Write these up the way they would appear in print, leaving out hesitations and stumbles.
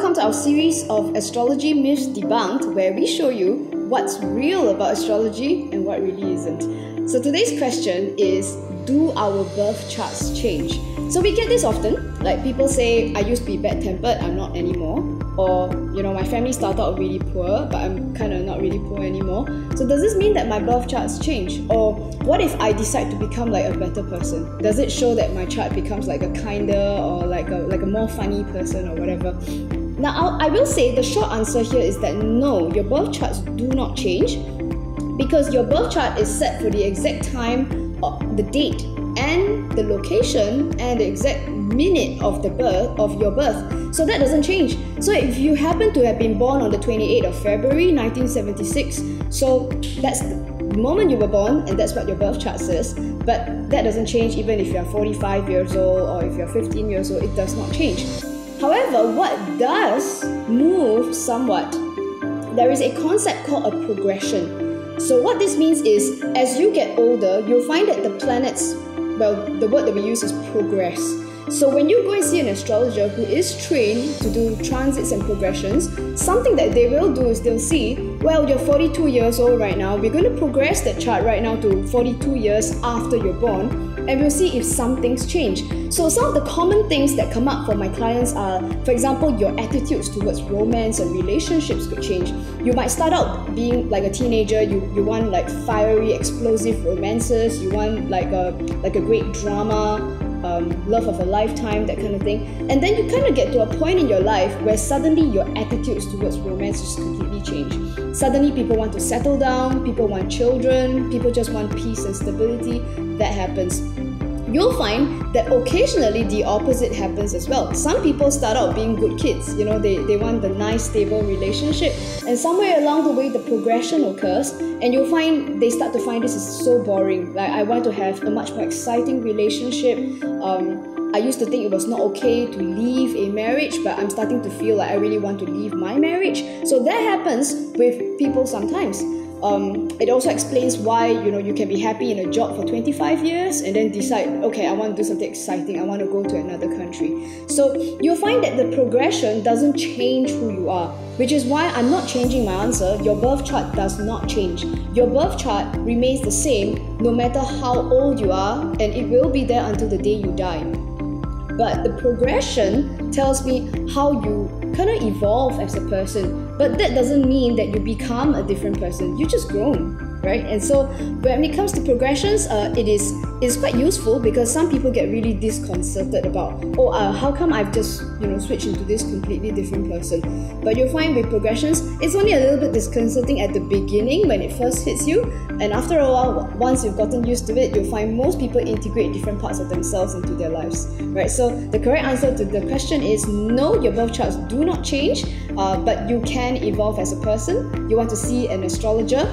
welcome to our series of astrology myths debunked, where we show you what's real about astrology and what really isn't. So today's question is, do our birth charts change? So we get this often, like people say, I used to be bad-tempered, I'm not anymore. Or, my family started out really poor, but I'm kind of not really poor anymore. So does this mean that my birth charts change? Or what if I decide to become like a better person? Does it show that my chart becomes like a kinder or like a more funny person or whatever? Now, I will say the short answer here is that no, your birth charts do not change, because your birth chart is set for the exact time, the date, and the location, and the exact minute of your birth. So that doesn't change. So if you happen to have been born on the 28th of February 1976, so that's the moment you were born, and that's what your birth chart says. But that doesn't change even if you're 45 years old or if you're 15 years old. It does not change. However, what does move somewhat, there is a concept called a progression. So what this means is, as you get older, you'll find that the planets, the word that we use is progress. So when you go and see an astrologer who is trained to do transits and progressions, something that they will do is they'll see, well, you're 42 years old right now, we're going to progress that chart right now to 42 years after you're born, and we'll see if some things change. So some of the common things that come up for my clients are, for example, your attitudes towards romance and relationships could change. You might start out being like a teenager, you want like fiery, explosive romances, you want like a great drama, love of a lifetime, that kind of thing. And then you kind of get to a point in your life where suddenly your attitudes towards romance just completely change. Suddenly people want to settle down, people want children, people just want peace and stability. That happens. You'll find that occasionally the opposite happens as well. Some people start out being good kids, they want the nice, stable relationship, and somewhere along the way the progression occurs, and you'll find they start to find this is so boring. Like, I want to have a much more exciting relationship. I used to think it was not okay to leave a marriage, but I'm starting to feel like I really want to leave my marriage. So that happens with people sometimes. It also explains why you can be happy in a job for 25 years and then decide, okay, I want to do something exciting, I want to go to another country. So you'll find that the progression doesn't change who you are, which is why I'm not changing my answer. Your birth chart does not change. Your birth chart remains the same no matter how old you are, and it will be there until the day you die. But the progression tells me how you kind of evolve as a person. But that doesn't mean that you become a different person. You just grown, right? And so when it comes to progressions, it's quite useful, because some people get really disconcerted about, how come I've just switched into this completely different person. But you'll find with progressions, it's only a little bit disconcerting at the beginning when it first hits you, and after a while, once you've gotten used to it, you'll find most people integrate different parts of themselves into their lives, right? So the correct answer to the question is no, your birth charts do not change, but you can evolve as a person. You want to see an astrologer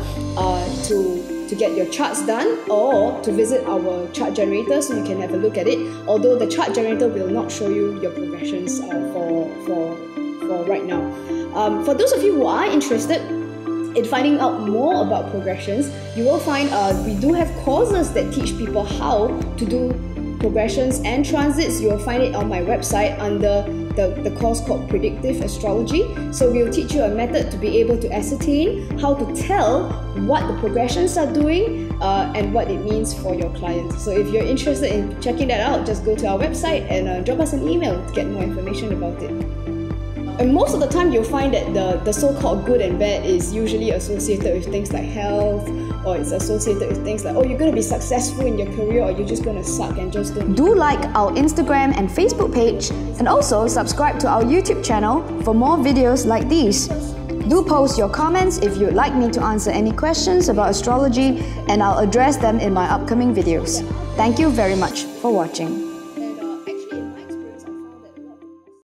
to get your charts done, or to visit our chart generator so you can have a look at it, although the chart generator will not show you your progressions for right now. For those of you who are interested in finding out more about progressions, you will find we do have courses that teach people how to do progressions and transits. You will find it on my website under the course called Predictive Astrology. So we'll teach you a method to be able to ascertain how to tell what the progressions are doing and what it means for your clients. So if you're interested in checking that out, just go to our website and drop us an email to get more information about it. And most of the time you'll find that the so-called good and bad is usually associated with things like health, or it's associated with things like, you're going to be successful in your career, or you're just going to suck and just don't. Do like our Instagram and Facebook page, and also subscribe to our YouTube channel for more videos like these. Do post your comments if you'd like me to answer any questions about astrology, and I'll address them in my upcoming videos. Thank you very much for watching.